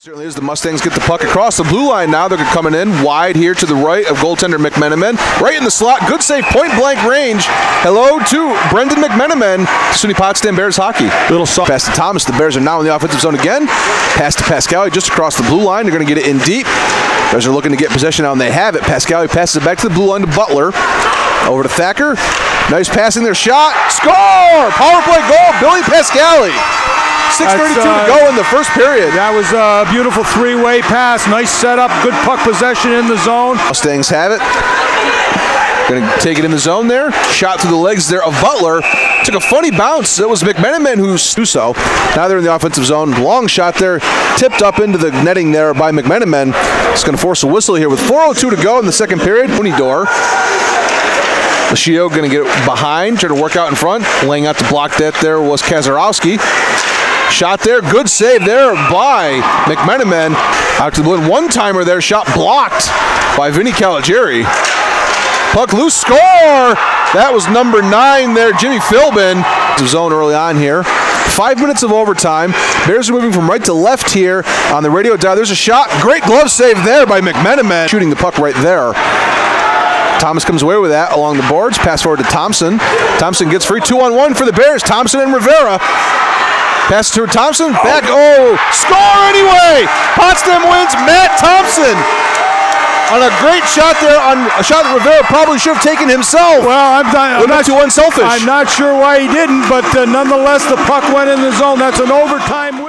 Certainly is. The Mustangs get the puck across the blue line now. They're coming in wide here to the right of goaltender McMenamin. Right in the slot. Good save. Point blank range. Hello to Brendan McMenamin. SUNY Potsdam Bears hockey. Little soft pass to Thomas. The Bears are now in the offensive zone again. Pass to Pascali just across the blue line. They're going to get it in deep. Bears are looking to get possession now, and they have it. Pascali passes it back to the blue line to Butler. Over to Thacker. Nice passing their shot. Score! Power play goal. Billy Pascali. 6:32 to go in the first period. That was a beautiful three-way pass. Nice setup. Good puck possession in the zone. Mustangs have it. Going to take it in the zone there. Shot through the legs there of Butler. Took a funny bounce. It was McMenamin who do so. Now they're in the offensive zone. Long shot there. Tipped up into the netting there by McMenamin. It's going to force a whistle here with 4:02 to go in the second period. Unidor. Lashio going to get behind. Trying to work out in front. Laying out to block that there was Kazarowski. Shot there, good save there by McMenamin. Out to the blue, one-timer there, shot blocked by Vinny Caligieri. Puck loose, score! That was number 9 there, Jimmy Philbin. Zone early on here. 5 minutes of overtime. Bears are moving from right to left here on the radio dial. There's a shot, great glove save there by McMenamin. Shooting the puck right there. Thomas comes away with that along the boards. Pass forward to Thompson. Thompson gets free, 2-on-1 for the Bears. Thompson and Rivera. Pass to Thompson, back, score anyway! Potsdam wins, Matt Thompson! On a great shot there, on a shot that Rivera probably should have taken himself. Well, I'm not too unselfish. I'm not sure why he didn't, but nonetheless, the puck went in the zone. That's an overtime win.